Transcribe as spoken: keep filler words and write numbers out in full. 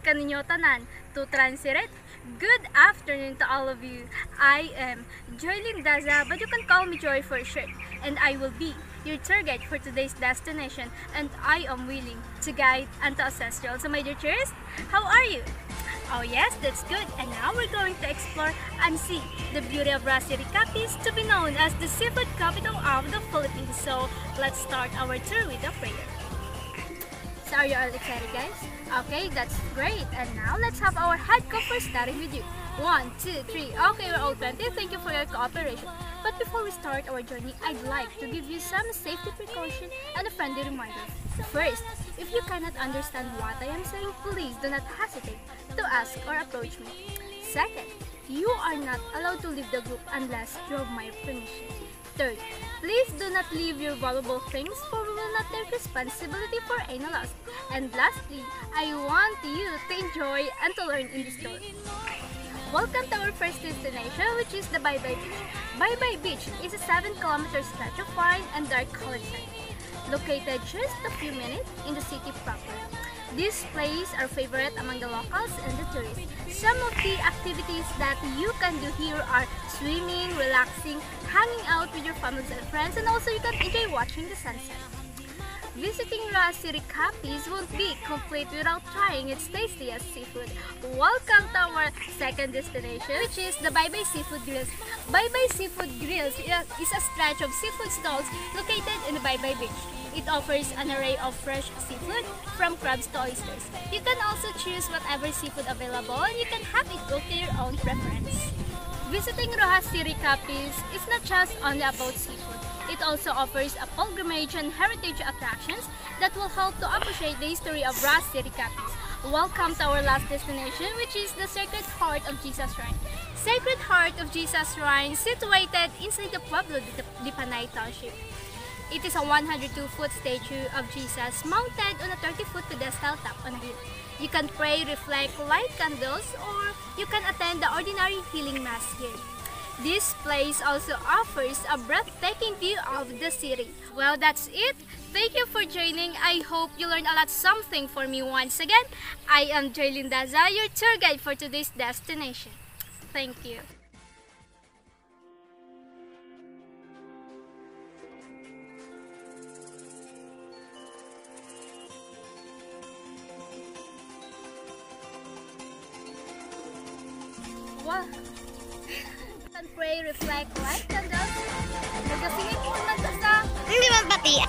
kaninyo tanan to Transiret. Good afternoon to all of you. I am Joylyn Daza, but you can call me Joy for short, and I will be your tour guide for today's destination, and I am willing to guide and to assist you. So my dear tourists, how are you? Oh yes, that's good. And now we're going to explore and see the beauty of Ra City, Capiz, to be known as the seafood capital of the Philippines. So let's start our tour with a prayer. So are you all excited, guys? Okay, that's great. And now let's have our head cover starting with you. One, two, three. Okay, we're all twenty. Thank you for your cooperation. But before we start our journey, I'd like to give you some safety precaution and a friendly reminder. First, if you cannot understand what I am saying, please do not hesitate to ask or approach me. Second, you are not allowed to leave the group unless you have my permission. Third, please do not leave your valuable things, for we will not take responsibility for any loss. And lastly, I want you to enjoy and to learn in this tour. Welcome to our first destination, which is the Baybay Beach. Baybay Beach is a seven kilometer stretch of fine and dark colored sand, located just a few minutes in the city proper. These places are favorite among the locals and the tourists. Some of the activities that you can do here are swimming, relaxing, hanging out with your families and friends, and also you can enjoy watching the sunset. Visiting Ra City, Capiz won't be complete without trying its tastiest seafood. Welcome to our second destination, which is the Baybay Seafood Grills. Baybay Seafood Grills is a stretch of seafood stalls located in the Baybay Beach. It offers an array of fresh seafood, from crabs to oysters. You can also choose whatever seafood available, and you can have it cooked to your own preference. Visiting Ra City, Capiz is not just only about seafood. It also offers a pilgrimage and heritage attractions that will help to appreciate the history of Ra City, Capiz. Welcome to our last destination, which is the Sacred Heart of Jesus Shrine. Sacred Heart of Jesus Shrine, situated inside the Pueblo de Panay Township. It is a one hundred two foot statue of Jesus mounted on a thirty foot pedestal top on a hill. You can pray, reflect, light candles, or you can attend the ordinary healing mass here. This place also offers a breathtaking view of the city. Well, that's it. Thank you for joining. I hope you learned a lot something for me once again. I am Joylyn Daza, your tour guide for today's destination. Thank you. Wow. Pray, reflect, light candles. Nagasingin ko naman to sa... Hindi man pati.